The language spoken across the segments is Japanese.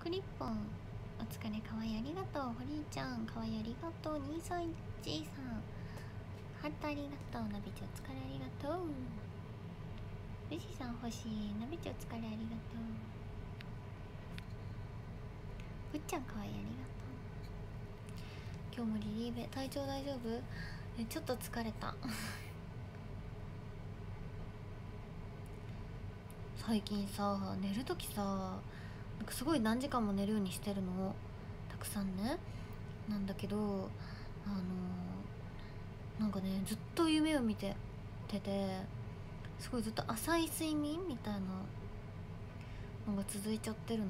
クリッポンお疲れ、かわいいありがとう。ホリーちゃんかわいいありがとう。兄さんじいさんハートありがとう。なべちお疲れありがとう。富士山欲しい。なべちお疲れありがとう。ぐっちゃんかわいいありがとう。今日もリリーベ体調大丈夫？ちょっと疲れた最近さ、寝るときさ、なんかすごい何時間も寝るようにしてるの、たくさんね。なんだけどなんかね、ずっと夢を見てて、すごいずっと浅い睡眠みたいなのが続いちゃってるの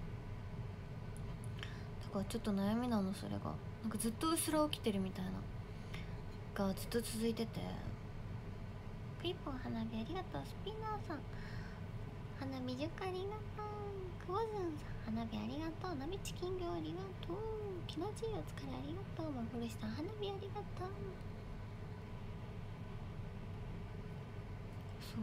だからちょっと悩みなの、それが。なんかずっとうすら起きてるみたいながずっと続いてて。クリッポン花火ありがとう。スピナーさん花火10回ありがとう。クボズンさん花火ありがとう。なべチキン魚ありがとう。気のちいお疲れありがとう。まふるしさん花火ありがとう。そう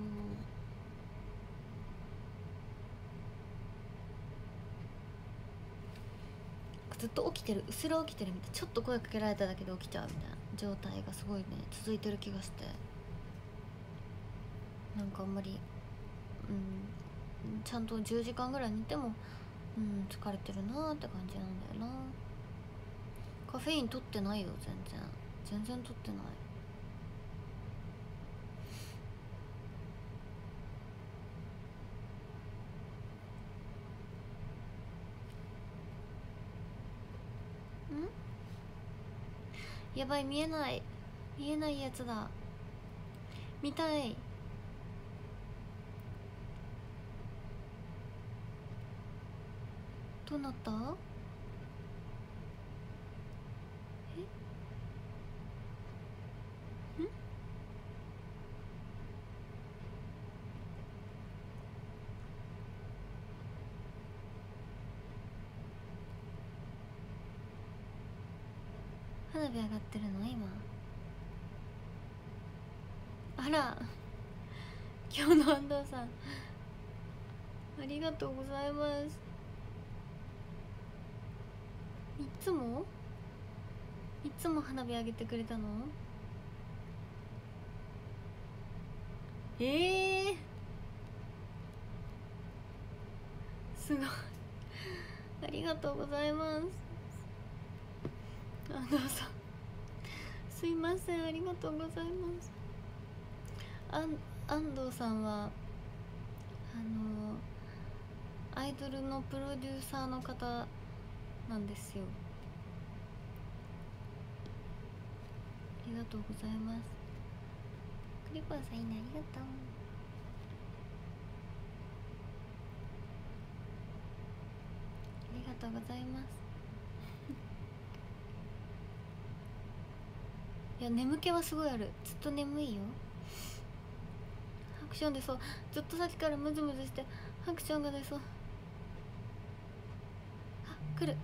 ずっと起きてる、うすら起きてるみたいな、ちょっと声かけられただけで起きちゃうみたいな状態がすごいね続いてる気がして、なんかあんまりちゃんと10時間ぐらい寝ても疲れてるなーって感じなんだよな。カフェイン取ってないよ、全然取ってない。やばい、見えないやつだ。見たい。どうなった？花火上がってるの今。あら、今日の安藤さんありがとうございます。いつも花火上げてくれたの？すごいありがとうございます。安藤さんすいません、ありがとうございます。安藤さんはアイドルのプロデューサーの方なんですよ。ありがとうございます。クリッパーさんいいね、ありがとう。ありがとうございます。いや、眠気はすごいある。ずっと眠いよ。ハクション出そう。ずっとさっきからムズムズしてハクションが出そう。あ、来る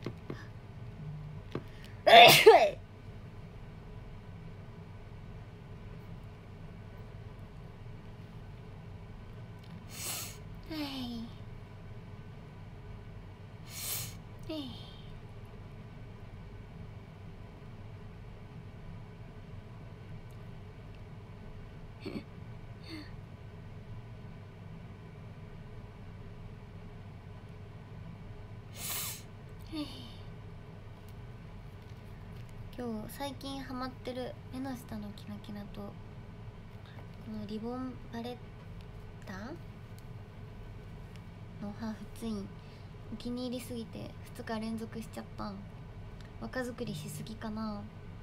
今日最近ハマってる目の下のキラキラとこのリボンバレッタのハーフツインお気に入りすぎて2日連続しちゃったん。若作りしすぎかな。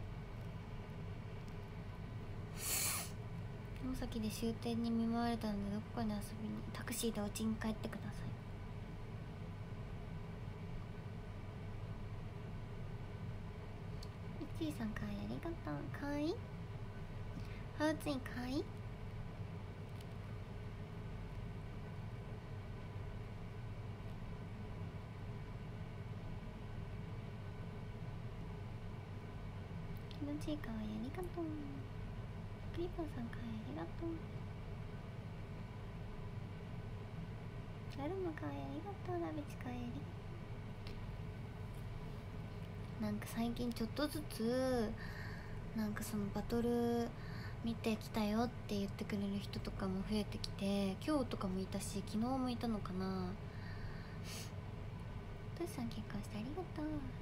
大崎で終点に見舞われたのでどこかに遊びにタクシーでお家に帰ってください。ちいさんかわいいありがとう。かわいいハーフツインかわいい。気持ちいいかわいいありがとう。クリッパーさんかわいいありがとう。ラルムかわいいありがとう。ラビチかわいいありがとう。 なんか最近ちょっとずつなんかそのバトル見てきたよって言ってくれる人とかも増えてきて、今日とかもいたし昨日もいたのかな。トシさん結婚してありがと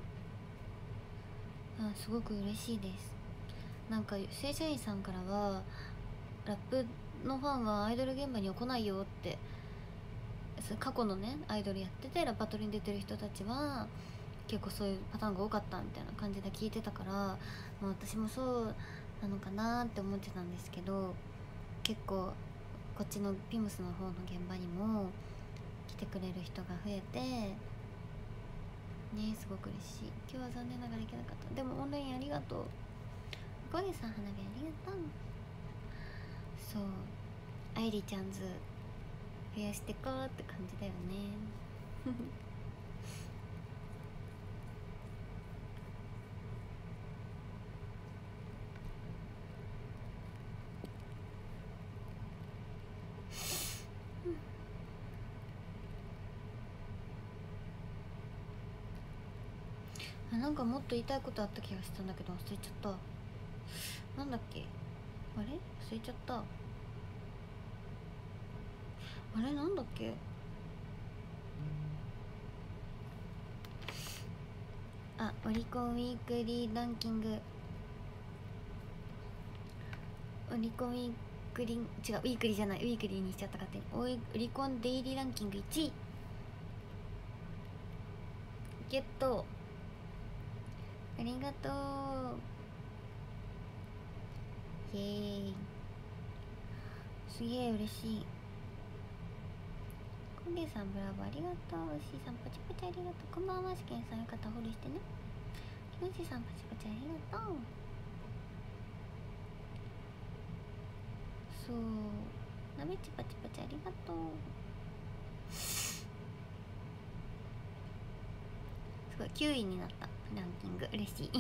う。すごく嬉しいです。なんか正社員さんからはラップのファンはアイドル現場には来ないよって、過去のねアイドルやっててバトルに出てる人たちは結構そういうパターンが多かったみたいな感じで聞いてたから、もう私もそうなのかなって思ってたんですけど、結構こっちのピムスの方の現場にも来てくれる人が増えてね、すごく嬉しい。今日は残念ながら行けなかった。でもオンラインありがとう。ゴリさん花火ありがとう。そう、愛梨ちゃんズ増やしてこうって感じだよね。なんかもっと言いたいことあった気がしたんだけど忘れちゃった。なんだっけ、あれ忘れちゃった。あれなんだっけ。オリコンウィークリーランキング、オリコンウィークリー、違う、ウィークリーじゃない、ウィークリーにしちゃった。勝手にオリコンデイリーランキング1位ゲット。ありがとう。イエーイ、すげえ嬉しい。コンゲさんブラボーありがとう。シーさんパチパチありがとう。こんばんは。試験さんよかったらフォローしてね。キノシさんパチパチありがとう。そう、なめちパチパチありがとう。すごい9位になったランキング、嬉しい。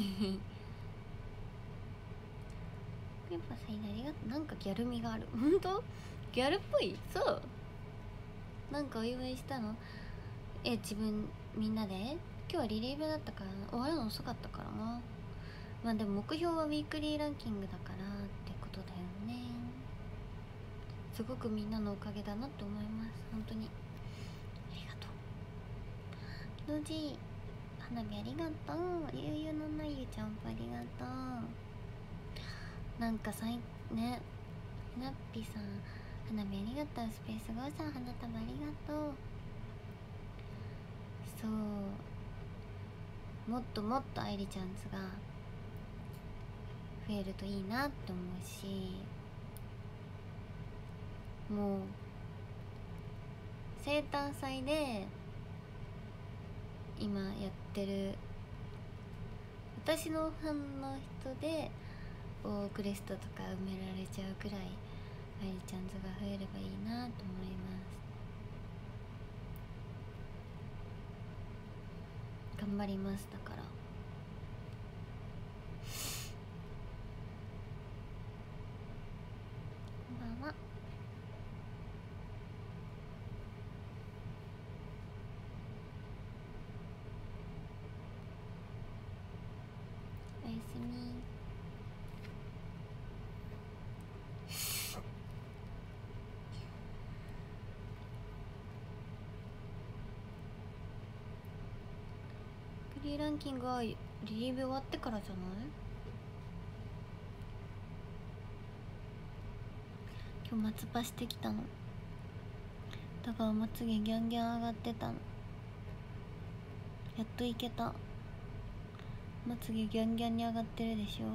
ピンポンさんありがとう。なんかギャル味がある。ほんとギャルっぽい。そう、なんかお祝いしたの。自分みんなで今日はリレー部だったから終わるの遅かったからな。まあでも目標はウィークリーランキングだからってことだよね。すごくみんなのおかげだなって思います、本当に。ありがとう。ノジ花火ありがとう。ゆうゆうのなゆちゃんもありがとう。なんかね、なっぴさん花火ありがとう。スペースゴーさん花束ありがとう。そう、もっともっと愛梨ちゃんズが増えるといいなって思うし、もう生誕祭で今やってる私のファンの人でクレストとか埋められちゃうくらい愛梨ちゃんズが増えればいいなと思います。頑張ります。だからこんばんは。おやすみ。フリーランキングはリリーベ終わってからじゃない？今日松葉してきたの。だからまつげギャンギャン上がってたの。やっといけた。まつげギャンギャンに上がってるでしょ。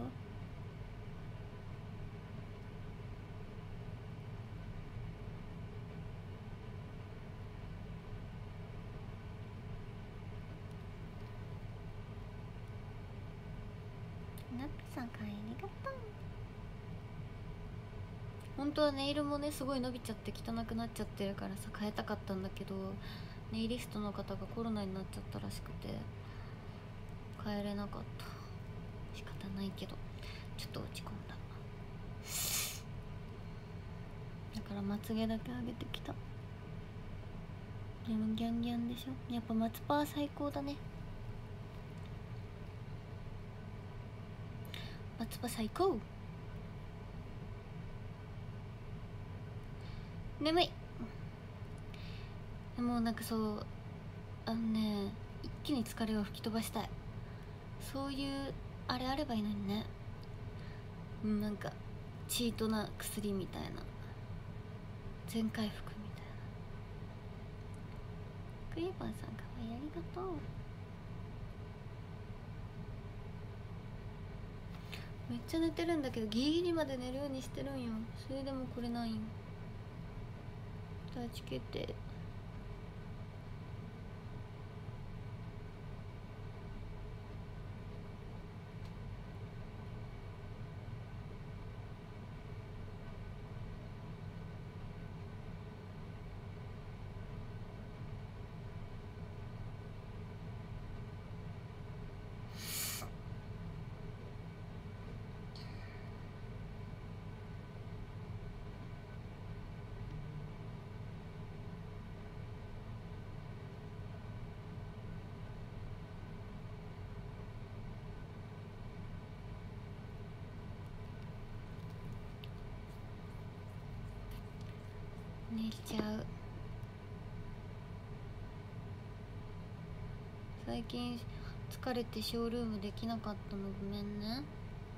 ナップさんかありがとう。本当はネイルもねすごい伸びちゃって汚くなっちゃってるからさ変えたかったんだけど、ネイリストの方がコロナになっちゃったらしくて変えれなかった。仕方ないけどちょっと落ち込んだ。だからまつげだけ上げてきた。でもギャンギャンでしょ。やっぱ松パー最高だね。 夏場最高。眠い。でもなんかそう一気に疲れを吹き飛ばしたい。そういうあれあればいいのにね。なんかチートな薬みたいな、全回復みたいな。クリーパーさんかわいい、ありがとう。めっちゃ寝てるんだけどギリギリまで寝るようにしてるんよ。それでもこれなんよ。断ち決定。寝ちゃう。最近疲れてショールームできなかったのごめんね。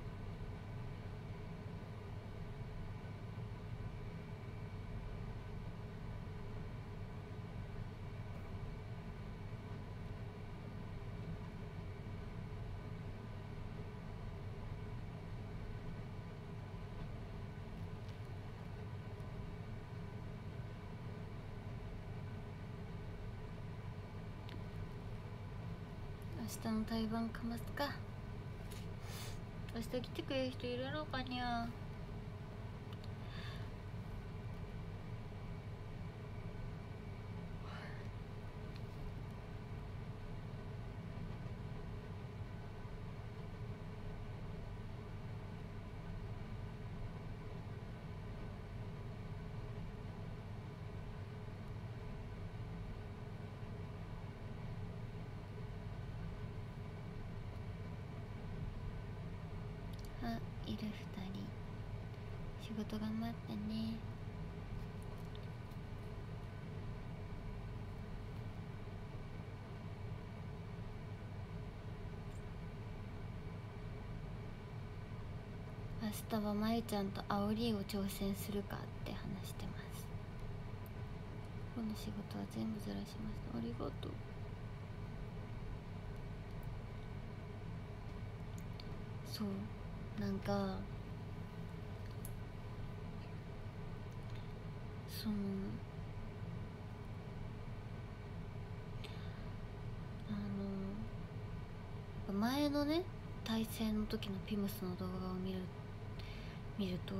明日の対バンかますか。明日来てくれる人いるのかにゃ。あ、いる2人。仕事頑張ってね。明日はまゆちゃんとあおりを挑戦するかって話してます。今日の仕事は全部ずらしました。ありがとう。そうなんかその前のね対戦の時のピムスの動画を見ると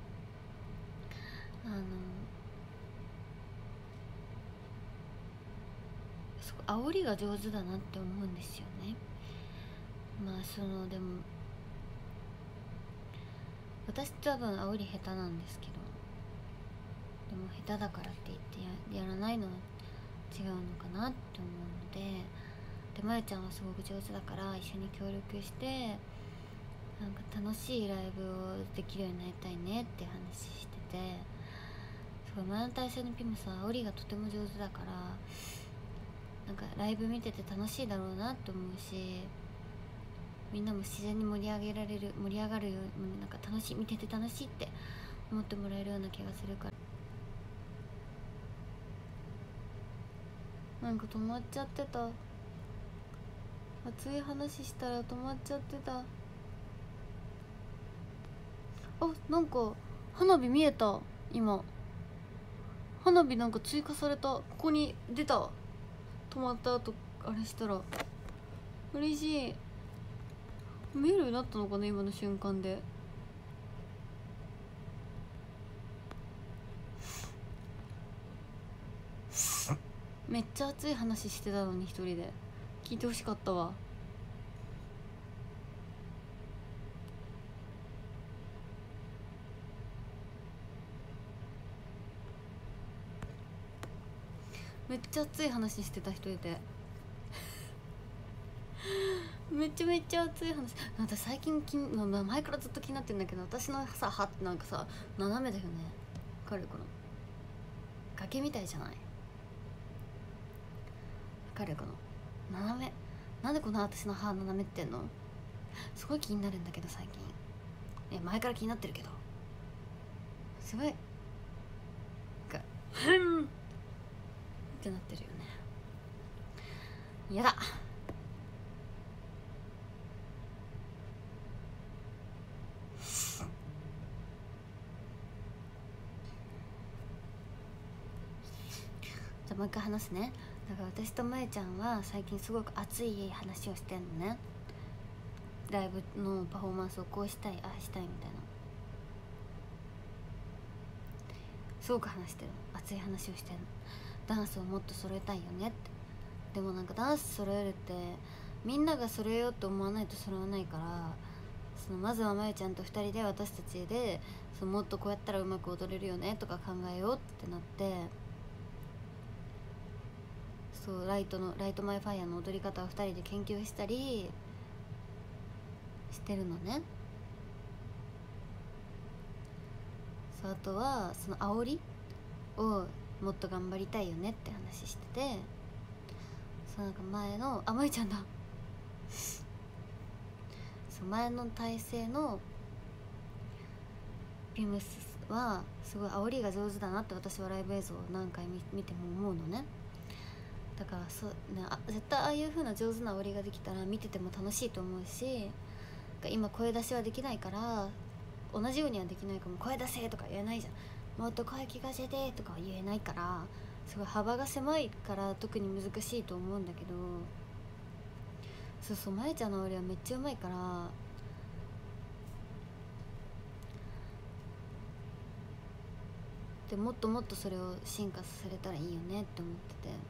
すごい煽りが上手だなって思うんですよね。まあでも私多分煽り下手なんですけど、でも下手だからって言ってやらないのは違うのかなって思うので、まゆちゃんはすごく上手だから一緒に協力してなんか楽しいライブをできるようになりたいねって話してて、すごい前の対戦のピムさん煽りがとても上手だから、なんかライブ見てて楽しいだろうなって思うし、みんなも自然に盛り上がるように、なんか楽しい、見てて楽しいって思ってもらえるような気がするから。なんか止まっちゃってた。熱い話したら止まっちゃってた。あ、なんか花火見えた。今花火なんか追加された。ここに出た。止まった後あれしたら嬉しい。見えるようになったのかな今の瞬間で。めっちゃ熱い話してたのに一人で聞いてほしかったわ。めっちゃ熱い話してた一人でめめちゃめちゃ熱い話。私最近前からずっと気になってるんだけど、私のさ歯ってなんかさ斜めだよね。わかる？この崖みたいじゃない？わかる？この斜め。なんでこの私の歯斜めってんの？すごい気になるんだけど最近。前から気になってるけど、すごいふんってなってるよね。やだ。じゃあもう一回話すね。だから私とまえちゃんは最近すごく熱い話をしてんのね。ライブのパフォーマンスをこうしたい、ああしたいみたいな、すごく話してるの。熱い話をしてるの。ダンスをもっと揃えたいよねって。でもなんかダンス揃えるってみんなが揃えようと思わないと揃わないから、まずはまゆちゃんと2人で私たちでもっとこうやったらうまく踊れるよねとか考えようってなって、ライトマイファイヤーの踊り方を2人で研究したりしてるのね。あとは煽りをもっと頑張りたいよねって話してて、なんか前のまゆちゃんだ前の体制のビムスはすごい煽りが上手だなって私はライブ映像を何回見ても思うのね。だから絶対ああいう風な上手な煽りができたら見てても楽しいと思うし、今声出しはできないから同じようにはできないかも。声出せとか言えないじゃん。もっと声聞かせてとかは言えないから、すごい幅が狭いから特に難しいと思うんだけど、まえちゃんの煽りはめっちゃうまいから、でもっともっとそれを進化させれたらいいよねって思ってて。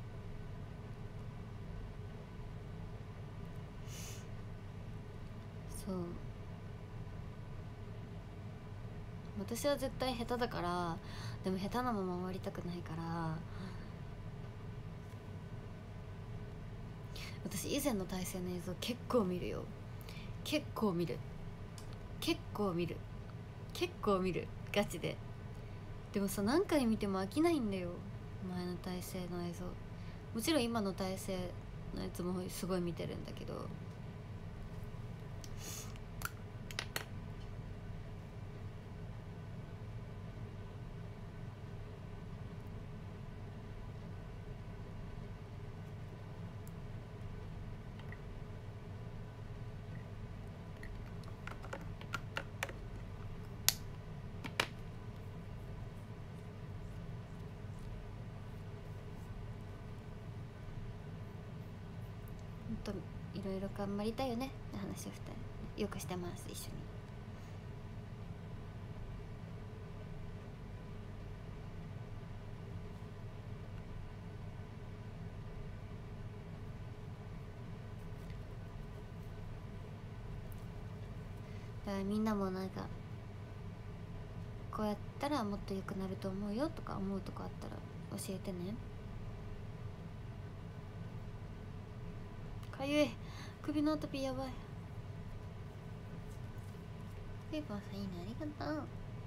私は絶対下手だから、でも下手なまま終わりたくないから、私以前の対戦の映像結構見るよ。結構見るガチで。でも何回見ても飽きないんだよ、前の体制の映像。もちろん今の体制のやつもすごい見てるんだけど、ほんといろいろ頑張りたいよねって話をよくしてます、一緒に。だからみんなもなんかこうやったらもっと良くなると思うよとか思うとこあったら教えてね。かゆい、首のアトピーやばい。ペーパーさんいいね、ありがとう。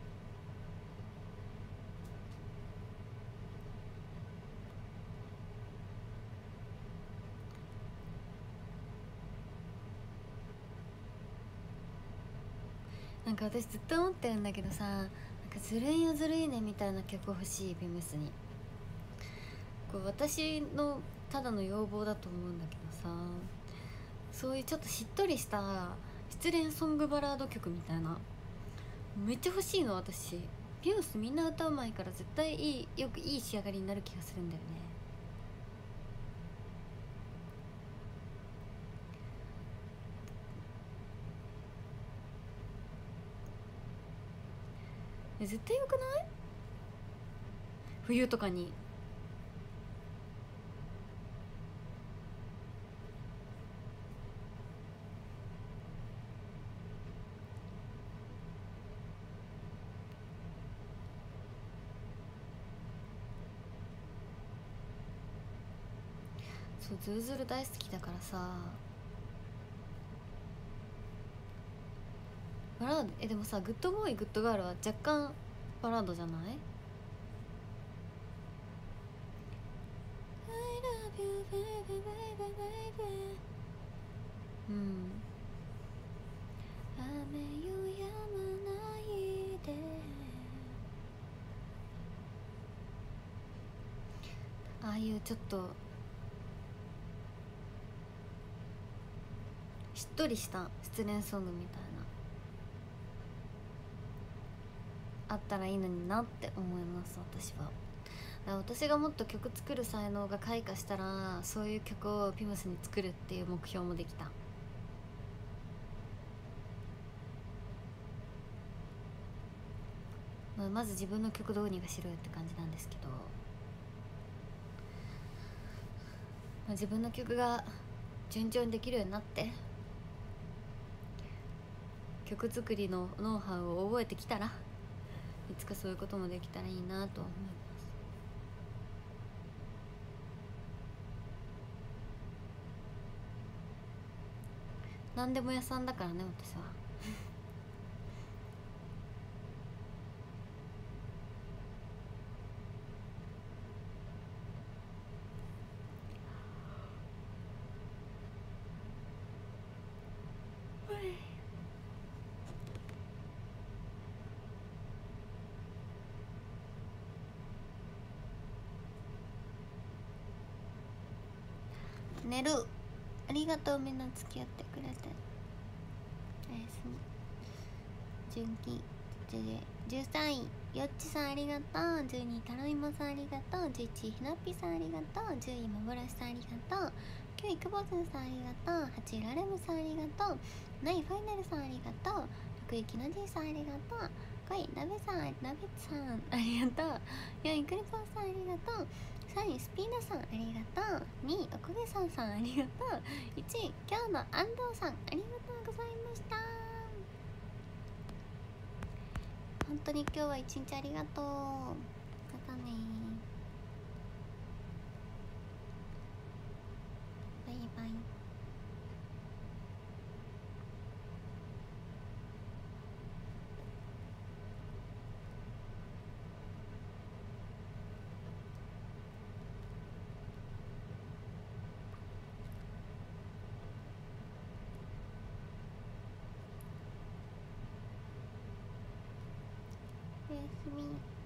なんか私ずっと思ってるんだけどさ、なんかずるいよずるいねみたいな曲欲しい、ビムスに。これ私のただの要望だと思うんだけどさ、そういうちょっとしっとりした失恋ソングバラード曲みたいなめっちゃ欲しいの私。ビムスみんな歌うまいから絶対いい仕上がりになる気がするんだよね。絶対よくない？冬とかに。ズルズル大好きだからさ、 バラードでもさ、グッドボーイグッドガールは若干バラードじゃない？ I love you baby baby baby うん。雨よ止まないで、ああいうちょっとしっとりした失恋ソングみたいなあったらいいのになって思います。私はだから私がもっと曲作る才能が開花したら、そういう曲をピムスに作るっていう目標もできた。まず自分の曲どうにかしろよって感じなんですけど、自分の曲が順調にできるようになって曲作りのノウハウを覚えてきたら、いつかそういうこともできたらいいなと思います。何でも屋さんだからね、私は。寝る。ありがとう、みんな付き合ってくれて。おやすみ。純喜13位よっちさんありがとう。12位タロイモさんありがとう。11位ひなっぴさんありがとう。10位幻さんありがとう。9位くぼずんさんありがとう。8位ラレムさんありがとう。7位ファイナルさんありがとう。6位きのじいさんありがとう。5位なべさんありがとう。4位クリポンさんありがとう。3位スピーナさんありがとう。2位おこげさんありがとう。1位今日の安藤さんありがとうございました。本当に今日は一日ありがとう。またね。バイバイ。おやすみ。